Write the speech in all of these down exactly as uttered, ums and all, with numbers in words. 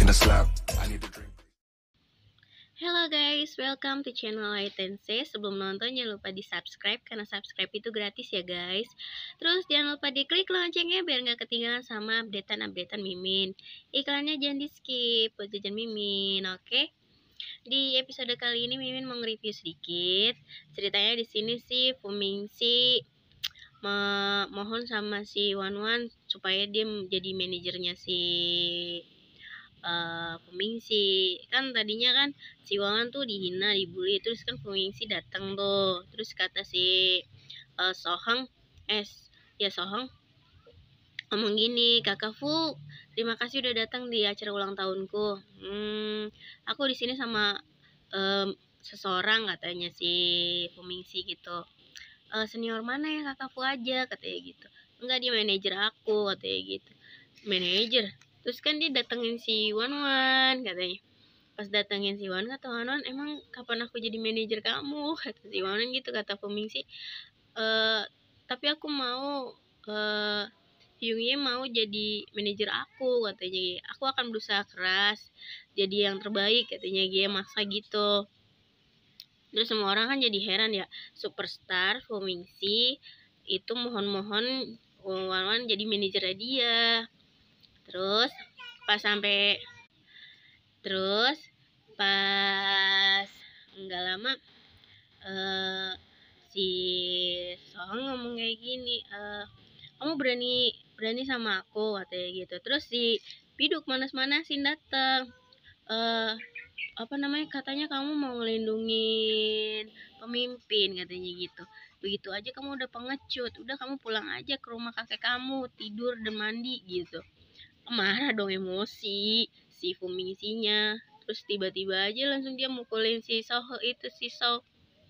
making a slap. I need to drink. Hello guys, welcome to channel Light and Say. Sebelum nonton jangan lupa di subscribe, karena subscribe itu gratis ya guys. Terus jangan lupa diklik loncengnya biar nggak ketinggalan sama updatean-updatean Mimin. Iklannya jangan di skip buat jajan Mimin, oke? Di episode kali ini Mimin mau nge-review sedikit. Ceritanya di sini sih Fumingsi mohon sama si Wan Wan supaya dia jadi manajernya si Uh, Fumingsi. Kan tadinya kan si Wan tuh dihina, dibully, terus kan Fumingsi datang tuh, terus kata si uh, Sohang eh ya Sohang ngomong gini, Kakak Fu, terima kasih udah datang di acara ulang tahunku. Hmm, aku di sini sama um, seseorang, katanya si Fumingsi gitu. Uh, senior mana ya, Kakak Fu aja, katanya gitu. Enggak, dia manajer aku, katanya gitu. Manajer? Terus kan dia datengin si Wan Wan, katanya. Pas datengin si Wan, kata Wan Wan, emang kapan aku jadi manajer kamu? Kata si Wan Wan gitu, kata Fumingsi. E, tapi aku mau, uh, Hyungye mau jadi manajer aku, katanya. Aku akan berusaha keras, jadi yang terbaik, katanya dia maksa gitu. Terus semua orang kan jadi heran ya, superstar Fumingsi itu mohon-mohon Wan Wan jadi manajernya dia. Terus pas sampai terus pas nggak lama uh, si Song ngomong kayak gini, uh, kamu berani berani sama aku, katanya gitu. Terus si Biduk manas-manasin datang, uh, apa namanya, katanya kamu mau ngelindungin pemimpin, katanya gitu. Begitu aja kamu udah pengecut, udah kamu pulang aja ke rumah kakek kamu, tidur dan mandi gitu. Marah dong, emosi si Fumingsinya. Terus tiba-tiba aja langsung dia mukulin si Soho itu, si So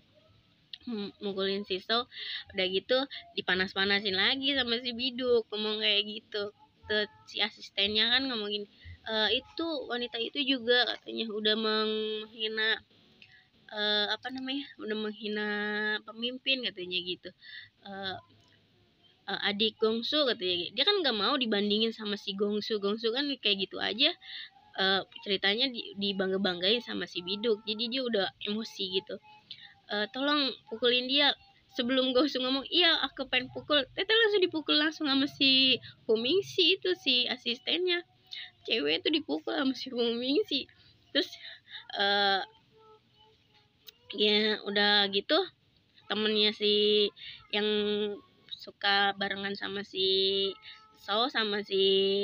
mukulin si So. Udah gitu dipanas-panasin lagi sama si Biduk, ngomong kayak gitu. Terus si asistennya kan ngomongin, e, itu wanita itu juga katanya udah menghina uh, apa namanya udah menghina pemimpin, katanya gitu. uh, Uh, adik Gongsu, katanya. Dia kan nggak mau dibandingin sama si Gongsu. Gongsu kan kayak gitu aja, uh, ceritanya dibangga-banggain sama si Biduk. Jadi dia udah emosi gitu. Uh, tolong pukulin dia. Sebelum Gongsu ngomong iya aku pengen pukul, Tete langsung dipukul langsung sama si Fumingsi itu, si asistennya cewek itu dipukul sama si Fumingsi. Terus uh, ya udah gitu temennya si yang suka barengan sama si So sama si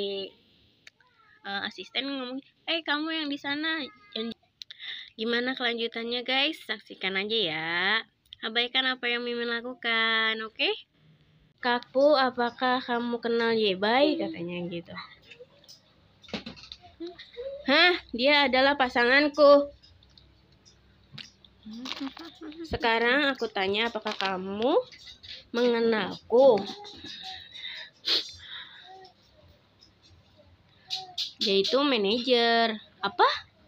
uh, asisten ngomong, eh kamu yang di sana. Gimana kelanjutannya guys? Saksikan aja ya. Abaikan apa yang Mimin lakukan, oke? Okay? Kakku, apakah kamu kenal Yebai? Katanya gitu. Hah? Dia adalah pasanganku. Sekarang aku tanya, apakah kamu mengenalku? Dia itu manajer. Apa?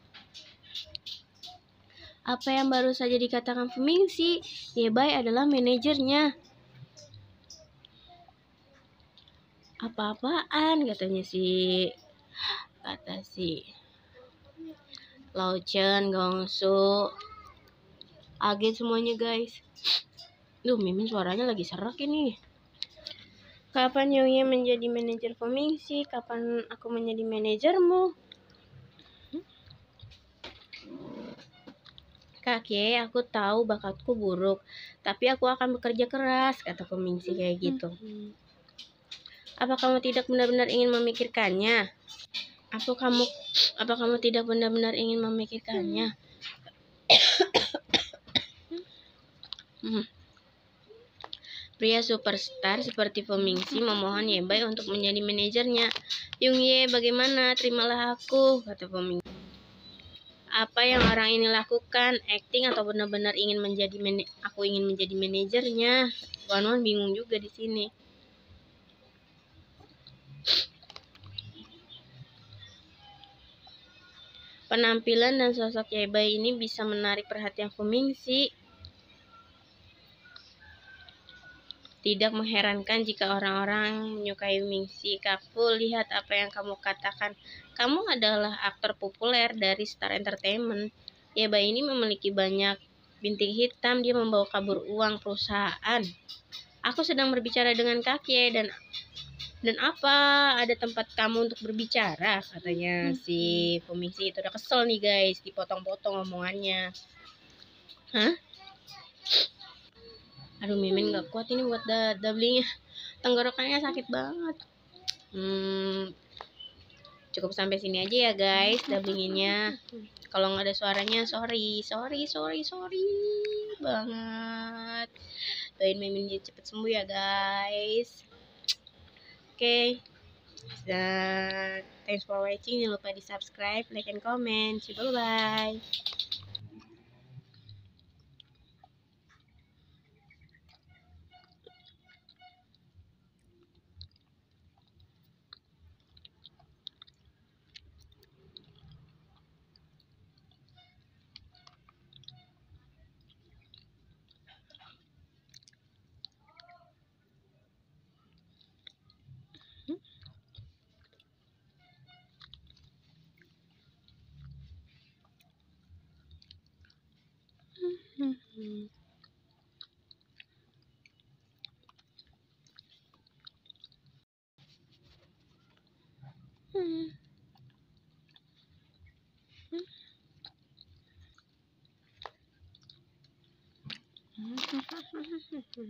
Apa yang baru saja dikatakan Fumingsi? Yebai adalah manajernya. Apa-apaan, katanya si kata si Lao Chen, Gongsu. Agen semuanya guys. Duh, Mimin suaranya lagi serak ini. Kapan Hyungye menjadi manajer Fumingsi? Kapan aku menjadi manajermu? Kakek, aku tahu bakatku buruk, tapi aku akan bekerja keras, kata Fumingsi kayak gitu. Apa kamu tidak benar-benar ingin memikirkannya? Apa kamu apa kamu tidak benar-benar ingin memikirkannya? hmm. Pria superstar seperti Fumingsi memohon Yebai untuk menjadi manajernya. Hyungye, bagaimana? Terimalah aku, kata Fumingsi. Apa yang orang ini lakukan? Acting atau benar-benar ingin menjadi aku ingin menjadi manajernya? Wan Wan bingung juga di sini. Penampilan dan sosok Yebai ini bisa menarik perhatian Fumingsi. Tidak mengherankan jika orang-orang menyukai Mingxi. Kakku, lihat apa yang kamu katakan. Kamu adalah aktor populer dari Star Entertainment. Ya, bayi ini memiliki banyak bintik hitam. Dia membawa kabur uang perusahaan. Aku sedang berbicara dengan kakek dan dan apa ada tempat kamu untuk berbicara, katanya si Pemingsi itu. Udah kesel nih guys, dipotong-potong omongannya. Hah? Aduh, Mimin gak kuat ini buat doublingnya. Tenggorokannya sakit banget. Hmm, cukup sampai sini aja ya guys dubbinginnya. Kalau nggak ada suaranya, sorry, sorry, sorry, sorry banget. Doain Mimin cepet sembuh ya guys. Oke. Okay. Dan thanks for watching. Jangan lupa di subscribe, like, and comment. See you, bye bye. Hmm. Hmm. Hmm.